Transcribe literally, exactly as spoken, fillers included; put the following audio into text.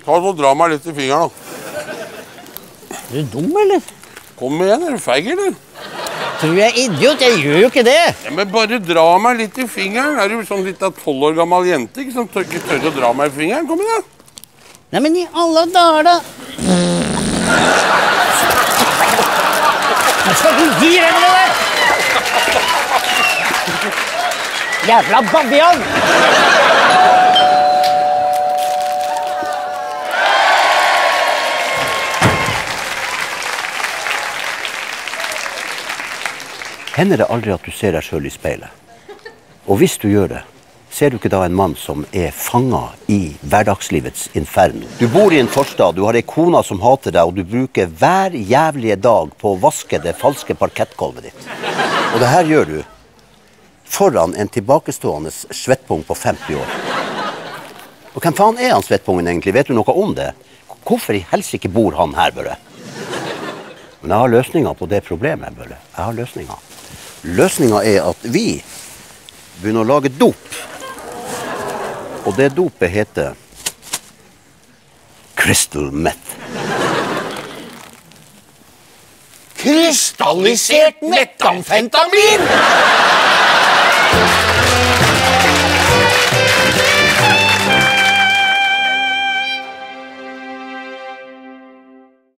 Ta så dra meg litt i fingeren, da. Er du dum, eller? Kom igjen, er du feig, eller? Tror jeg er idiot, jeg gjør jo ikke det. Ja, men bare dra meg litt i fingeren. Er du sånn litt av tolv år gammel jente, ikke som tør, ikke tør å dra meg i fingeren? Kom igjen, da. Nei, men i alle dager, da. Hva skal du gi deg med det der? Jævla babian! Hender det aldri at du ser deg selv i speilet? Og hvis du gjør det, ser du ikke da en mann som er fanget i hverdagslivets inferno? Du bor i en forstad, du har en kona som hater deg, og du bruker hver jævlige dag på å vaske det falske parkettgolvet ditt. Og det her gjør du foran en tilbakestående svettpung på femti år. Og hvem faen er han svettpungen egentlig? Vet du noe om det? Hvorfor i helsike bor han her, Børre? Men jeg har løsninger på det problemet, Børre. Jeg har løsninger. Løsningen er at vi begynner å lage dop. Og det dopet heter Crystal Meth. Krystallisert metamfentamin!